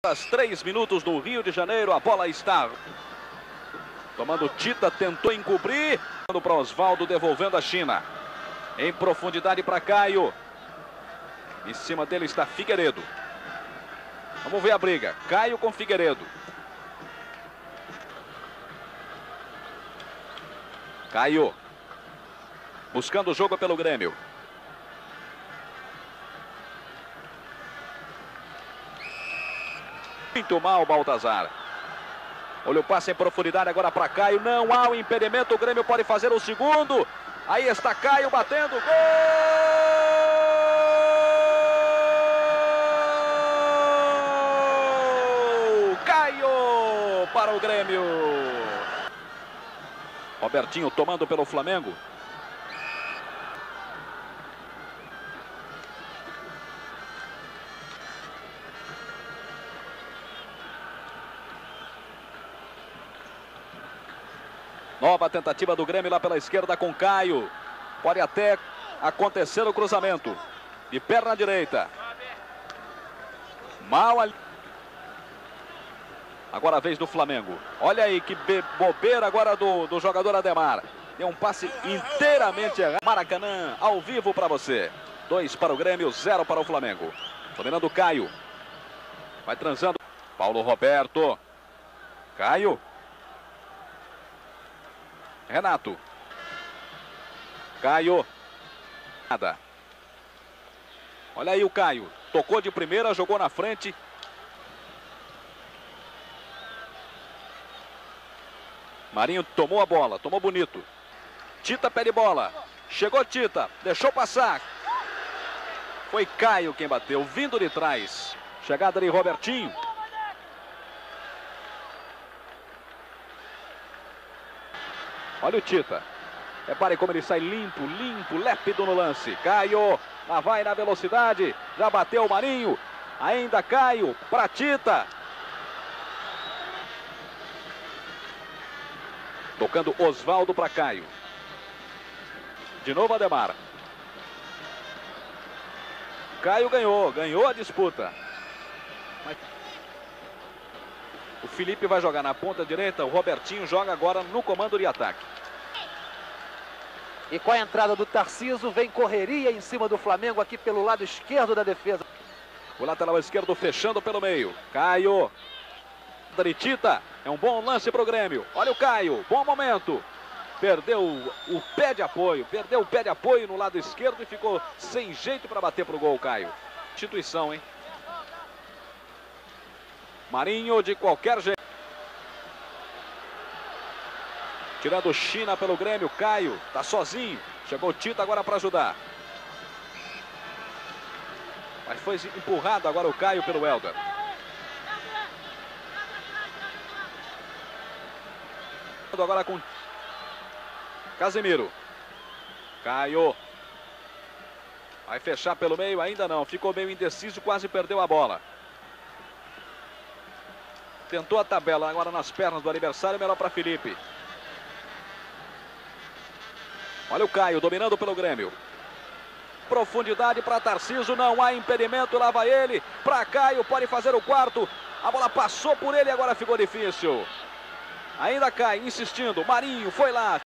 Às 3 minutos no Rio de Janeiro, a bola está tomando Tita, tentou encobrir, para Osvaldo, devolvendo a China. Em profundidade para Caio. Em cima dele está Figueiredo. Vamos ver a briga. Caio com Figueiredo. Caio. Buscando o jogo pelo Grêmio. Muito mal, Baltazar. Olha o passe em profundidade agora para Caio. Não há o impedimento. O Grêmio pode fazer o segundo. Aí está Caio batendo. Gol! Caio para o Grêmio. Robertinho tomando pelo Flamengo. Nova tentativa do Grêmio lá pela esquerda com Caio. Pode até acontecer o cruzamento. De perna direita. Mal ali. Agora a vez do Flamengo. Olha aí que bobeira agora do jogador Ademar. Deu um passe inteiramente errado. Maracanã, ao vivo para você. 2 para o Grêmio, 0 para o Flamengo. Dominando Caio. Vai transando. Paulo Roberto. Caio. Renato. Caio. Nada. Olha aí o Caio. Tocou de primeira, jogou na frente. Marinho tomou a bola, tomou bonito. Tita pede bola. Chegou Tita, deixou passar. Foi Caio quem bateu, vindo de trás. Chegada de Robertinho. Olha o Tita. Repare como ele sai limpo, lépido no lance. Caio, lá vai na velocidade. Já bateu o Marinho. Ainda Caio, para Tita. Tocando Osvaldo para Caio. De novo Ademar. Caio ganhou a disputa. O Felipe vai jogar na ponta direita. O Robertinho joga agora no comando de ataque. E com a entrada do Tarcísio, vem correria em cima do Flamengo aqui pelo lado esquerdo da defesa. O lateral esquerdo fechando pelo meio. Caio. Tita. É um bom lance para o Grêmio. Olha o Caio. Bom momento. Perdeu o pé de apoio. Perdeu o pé de apoio no lado esquerdo e ficou sem jeito para bater para o gol, Caio. Instituição, hein? Marinho de qualquer jeito. Tirando China pelo Grêmio. Caio. Tá sozinho. Chegou Tita agora para ajudar. Mas foi empurrado agora o Caio pelo Helder. Agora com Casemiro. Caio. Vai fechar pelo meio, ainda não. Ficou meio indeciso, quase perdeu a bola. Tentou a tabela agora nas pernas do adversário, melhor para Felipe. Olha o Caio dominando pelo Grêmio. Profundidade para Tarcísio, não há impedimento, lá vai ele. Para Caio, pode fazer o quarto. A bola passou por ele e agora ficou difícil. Ainda cai, insistindo. Marinho foi lá.